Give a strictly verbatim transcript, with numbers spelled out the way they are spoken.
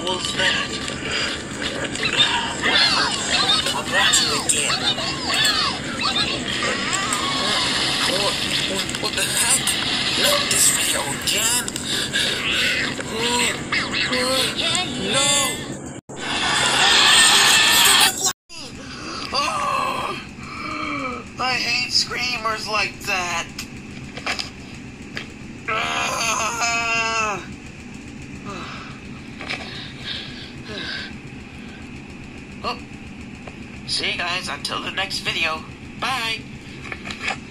was that? Whatever. I'm watching again. What, what, what the heck? Not this video again. No! Oh, I hate screamers like that. Oh. See you guys until the next video. Bye.